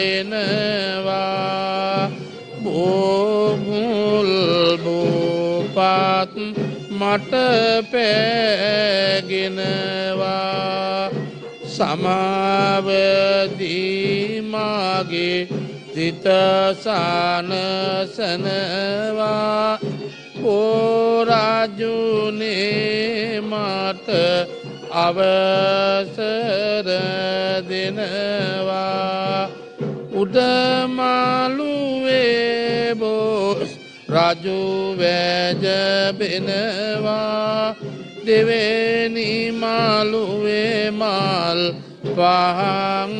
එනවා බෝමුල් බෝපත් මට පෑගෙනවා සමාවදීමාගේ සිත සනසනවා පෝරාජුනේ මට අවසර දෙනවා උඩමාළුවේ බොස් රජු වැජබෙනවා දෙවෙනි මාළුවේ මල් පහන්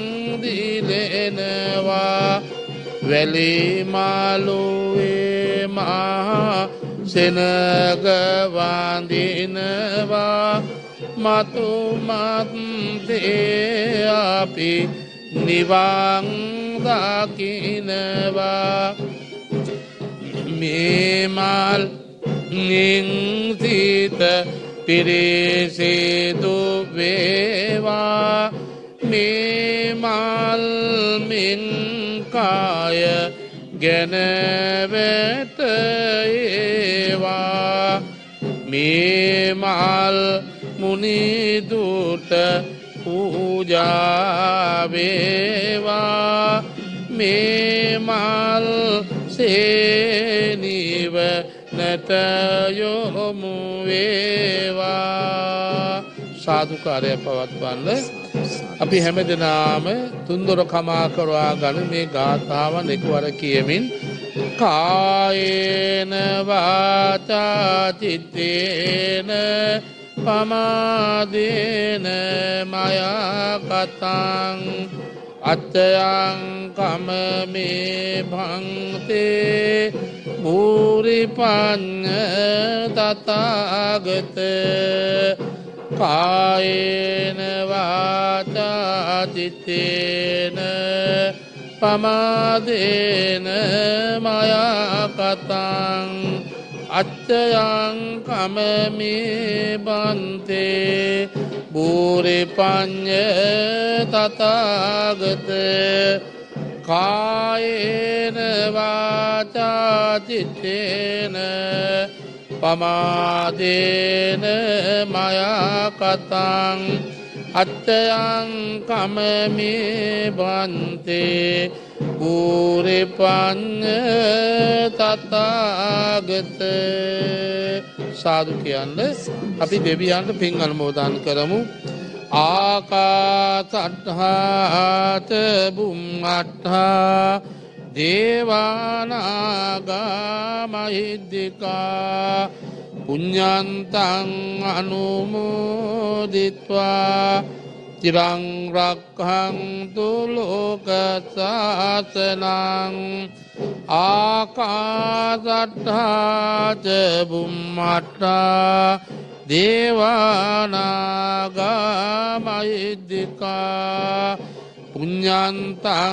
දිලෙනවා වැලි මාළුවේ මහා සෙනග වඳිනවා මතු මත්තේ අපි නිවන් දකිනවා මේ මල් නින්සිත පිරිසිදු වේවා මේ මල් මින් කාය ගැන වැටේවා මේ මල් මුනිදුට පූජා වේවා මේ මල් සේනිව නැත යොමු වේවා සාදුකාරය පවත්වන්න අපි හැමදෙනාම තුන්දොර කමා කරවා ගන්න මේ ගාථාවන් එකවර කියමින් කායේන වාචා චිත්තේන පමාදේන මයා කතං අත්තයං කමමේ භංතේ භූරි පඤ්ඤ තථාගත කායේන වාචා චිත්තේන පමාදේන මයා කතං අත්තයං කමමේ බන්තේ භූරි පඤ්ඤ තථාගත කායේන වාචා චිත්තේන පමාදේන මයා කතං අත්තයං කමමේ බන්තේ පූරේ පඤ්ඤ තථාගත සාදු කියන්නේ අපි දෙවියන්ට පින් අනුමෝදන් කරමු. ආකාසට්ඨාත බුම්මට්ඨා දේවානාගා මහිද්దికා පුඤ්ඤන්තං අනුමෝදිත්වා චිරං රක්ඛන්තු ලෝක සාසනං ආකාසට්ඨා ච බුම්මට්ඨා දේවානාගා මහිද්దికා පුඤ්ඤන්තං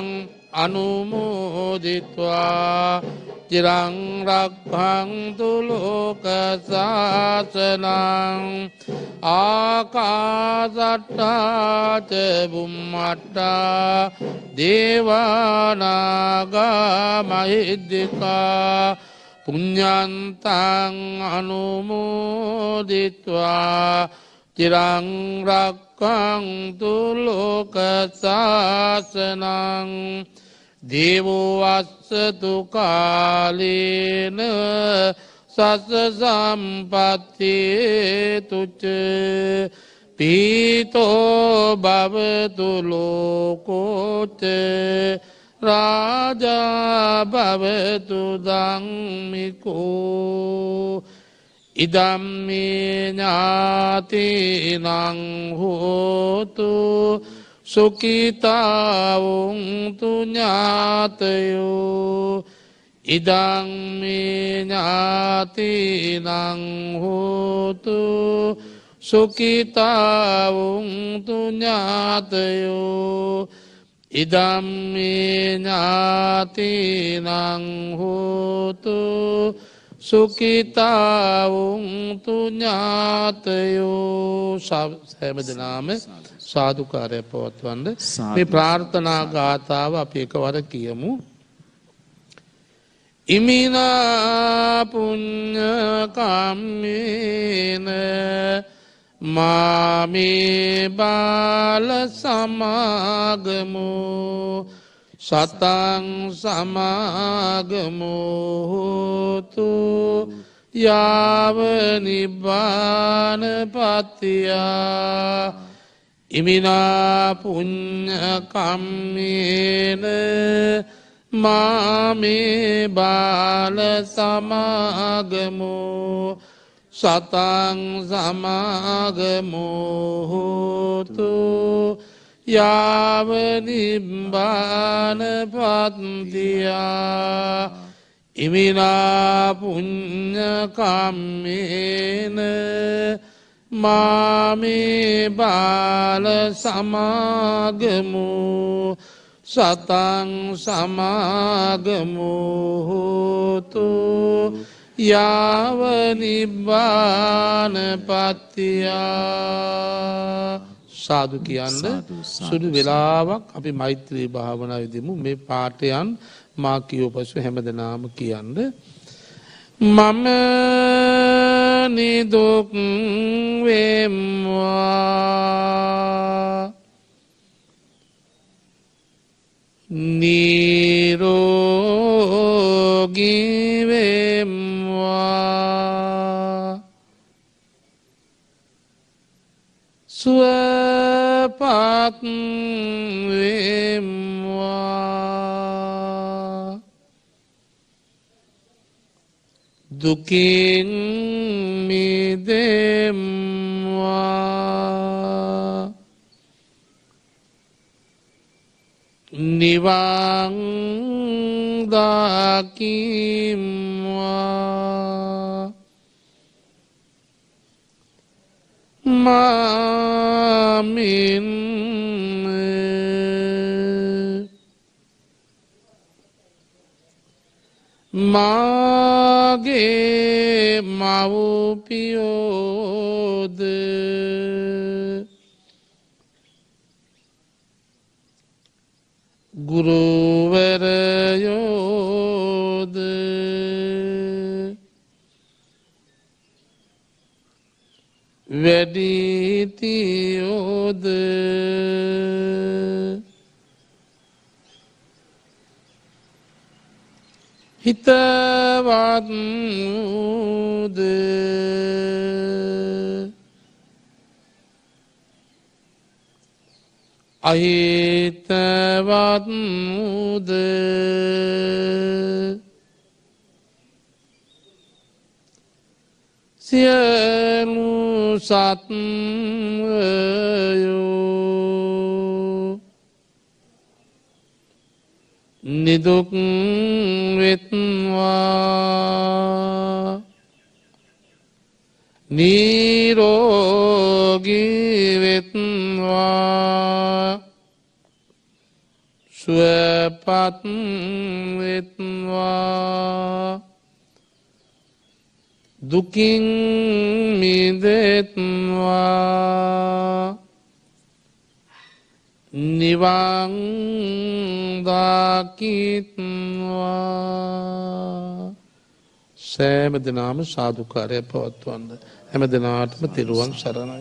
අනුමෝදිත්වා චිරං රක්ඛන්තු ලෝක සාසනං ආකාසට්ඨා ච බුම්මට්ඨා දේවානාගා මහිද්దికා පුඤ්ඤන්තං අනුමෝදිත්වා චිරං රක්ඛන්තු ලෝක සාසනං දේවෝ වස්සතු කාලේන සස්ස සම්පත්තේ තුච්ච පීතෝ භවතු ලෝකෝච රාජා භවතු ධම්මිකෝ ඉදම්මේ ඥාතිනං හෝතු සුඛිතාවුං තු ඥාතයෝ ඉදං මේ ඥාතිනං හෝතු සුඛිතාවුං තු ඥාතයෝ ඉදම් මේ ඥාතිනං හෝතු සුඛිතාවුං තු ඥාතයෝ සෑම දෙනාම සාදුකාරය පවත්වන්න. මේ ප්‍රාර්ථනා ගාථාව අපි එකවර කියමු. ඉමිනා පුඤ්ඤ කම්මේන මාමේ බාල සමාගමෝ සතං සමාගමෝ හෝතු යාව නිබ්බාන පත්තියා ඉමිනා පුඤ්ඤ කම්මේන මාමේ බාල සමාගමෝ සතං සමාගමෝ හෝතු යාව නිබ්බාන පත්තියා ඉමිනා පුඤ්ඤ කම්මේන මාමේ බාල සමාගමෝ සතං සමාගමෝ හෝතු යාව නිබ්බාන පත්තියා සාදු කියන්න. සුදු වෙලාවක් අපි මෛත්‍රී භාවනාව යෙදෙමු. මේ පාඨයන් මා කියව පසු හැමදෙනාම කියන්න. මම නිදුක් වෙම්වා නිරෝගී වෙම්වා සුවපත් වෙම්වා දුකින් මිදෙම්වා නිවන් දකිම්වා මාමින් මාගේ මව්පියෝද ගුරුවරයෝද වැඩිහිටියෝද හිතවත් වූද අහිතවත් වූද සියලු සත්වයෝ නිදුක් වෙත්වා නිරෝගී වෙත්වා සුවපත් වෙත්වා දුකින් මිදෙත්වා නිවන් දකිත්වා සෑම දිනම සාදුකාරය පවත්වන්න හැම දිනාටම තෙරුවන් සරණයි.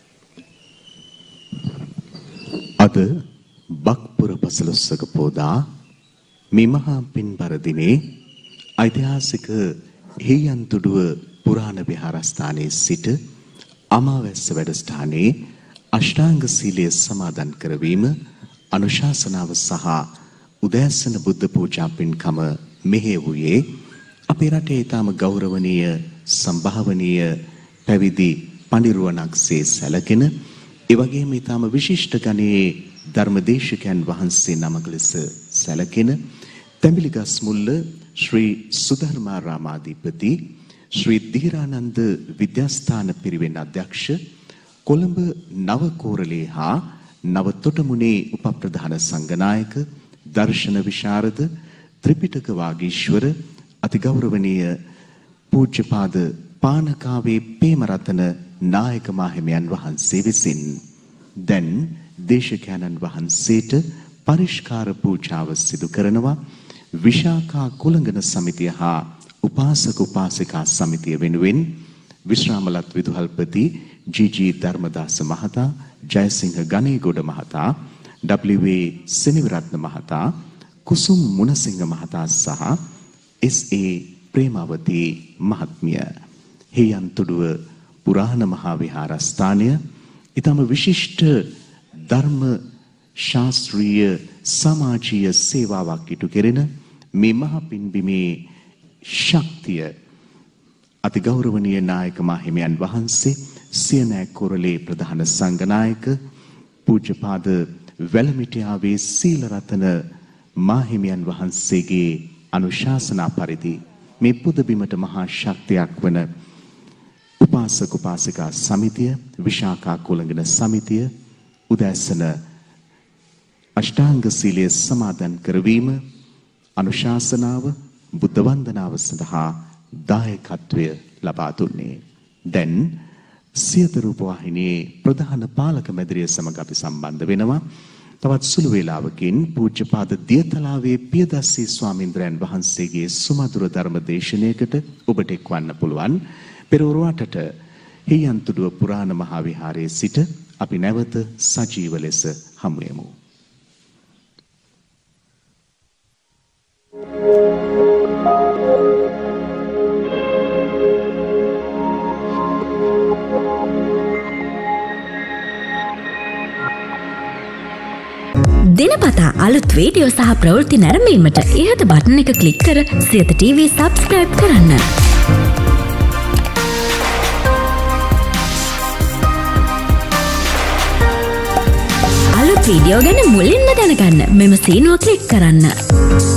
අද බක්පුර පසළොස්වක පෝදා මේ මහා පින්බර දිනේ ඓතිහාසික හේයන්තුඩුව පුරාණ විහාරස්ථානයේ සිට අමාවැස්ස වැඩසටහනේ අෂ්ටාංග සීලය සමාදන් කරවීම අනුශාසනාව සහ උදෑසන බුද්ධ පූජා පින්කම මෙහෙයුවේ අපේ රටේ ඊටම ගෞරවනීය සම්භාවනීය පැවිදි පඬිරුවණක්සේ සැලකෙන ඒ වගේම ඊටම විශිෂ්ට ගණයේ ධර්මදේශකයන් වහන්සේ නමක ලෙස සැලකෙන තැඹිලිගස් මුල්ල ශ්‍රී සුධර්මාරාමාධිපති ශ්‍රී ධීරානන්ද විද්‍යාස්ථාන පිරිවෙන් අධ්‍යක්ෂ කොළඹ නව කෝරළේ හා නව තොටමුණේ උපප්‍රධාන සංඝනායක දර්ශන විශාරද ත්‍රිපිටක වාගීශ්වර අතිගෞරවනීය පූජ්‍යපාද පානකාවේ පේමරතන නායක මාහිමියන් වහන්සේ විසින් දැන් දේශකයන්න් වහන්සේට පරිස්කාර පූජාව සිදු කරනවා. විශාඛා කුලංගන සමිතිය හා උපාසක උපාසිකා සමිතිය වෙනුවෙන් විශ්‍රාමලත් විදුහල්පති ජී.ජී. ධර්මදාස මහතා, ජයසිංහ ගණේගොඩ මහතා, ඩබ්ලිව්.ඒ. සෙනවිරත්න මහතා, කුසුම් මුණසිංහ මහතා සහ එස්.ඒ. ප්‍රේමාවතී මහත්මිය හේයන්තුඩුව පුරාණ මහා විහාරස්ථානය ඊටම විශිෂ්ට ධර්ම ශාස්ත්‍රීය සමාජීය සේවාවක් ඉටු කෙරෙන මේ මහ පින්බිමේ ශක්තිය අතිගෞරවනීය නායක මාහිමියන් වහන්සේ සියනෑ කොරළේ ප්‍රධාන සංඝනායක පූජ්‍යපාද වැලමිටියාවේ සීලරතන මාහිමියන් වහන්සේගේ අනුශාසනා පරිදි මේ පුදබිමට මහා ශක්තියක් වන උපාසක උපාසිකා සමිතිය, විශාඛා කුලංගන සමිතිය උදෑසන අෂ්ටාංග සීලය සමාදන් කරවීම අනුශාසනාව බුද්ධ වන්දනාව සඳහා දායකත්වය ලබා දුන්නේ. දැන් සියත රූප වාහිනියේ ප්‍රධාන පාලක මැදිරිය සමග අපි සම්බන්ධ වෙනවා. තවත් සුළු වේලාවකින් පූජ්‍යපාද දියතලාවේ පියදස්සී ස්වාමීන්ද්‍රයන් වහන්සේගේ සුමధుර ධර්ම දේශනාවකට ඔබට එක්වන්න පුළුවන්. පෙරවරුවටට හේයන්තුඩුව පුරාණ මහා විහාරයේ සිට අපි නැවත සජීව ලෙස හමු වෙමු. දිනපතා අලුත් වීඩියෝ සහ ප්‍රවෘත්ති නැරඹීමට ඉහත බටන් එක ක්ලික් කර සියත ටීවී සබ්ස්ක්‍රයිබ් කරන්න. අලුත් වීඩියෝ ගැන මුලින්ම දැනගන්න මෙම සීනුව ක්ලික් කරන්න.